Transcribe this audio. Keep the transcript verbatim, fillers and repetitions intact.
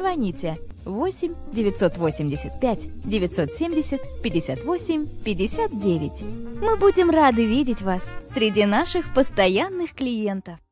звоните восемь девятьсот восемьдесят пять девятьсот семьдесят пятьдесят восемь пятьдесят девять. Мы будем рады видеть вас среди наших постоянных клиентов.